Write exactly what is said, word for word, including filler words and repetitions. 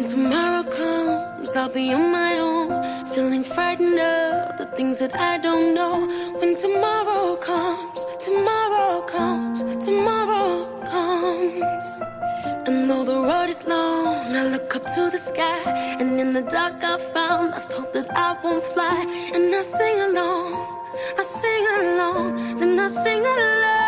tomorrow comes, I'll be on my own, feeling frightened of the things that I don't know. When tomorrow comes, tomorrow comes, tomorrow comes. And though the road is long, I look up to the sky, and in the dark I found lost hope that I won't fly. And I sing along, I sing along, then I sing along.